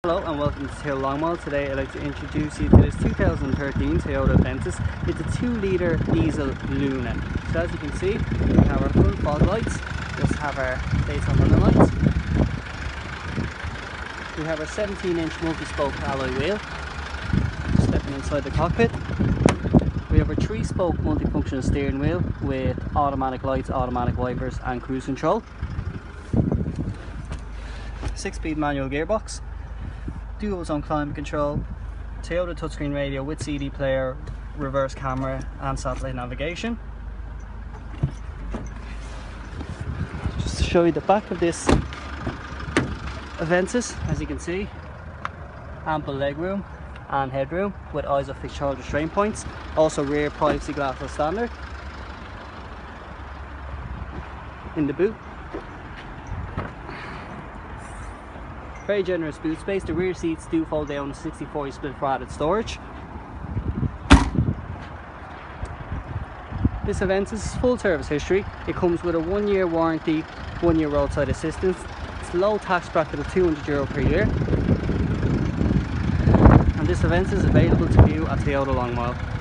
Hello and welcome to Toyota Longmire. Today I'd like to introduce you to this 2013 Toyota Avensis. It's a 2-litre diesel Luna. So as you can see, we have our full fog lights, we also have our daytime running lights. We have our 17-inch multi-spoke alloy wheel. Stepping inside the cockpit. We have our 3-spoke multifunctional steering wheel with automatic lights, automatic wipers and cruise control. 6-speed manual gearbox. Dual zone climate control, Toyota touchscreen radio with CD player, reverse camera and satellite navigation. Just to show you the back of this Avensis, as you can see, ample legroom and headroom with ISOFIX child restraint points, also rear privacy glass as standard. In the boot, very generous boot space. The rear seats do fold down to 60/40 split for added storage. This Avensis is full service history. It comes with a 1-year warranty, 1-year roadside assistance. It's a low tax bracket of €200 per year. And this Avensis is available to you at Toyota Longmire.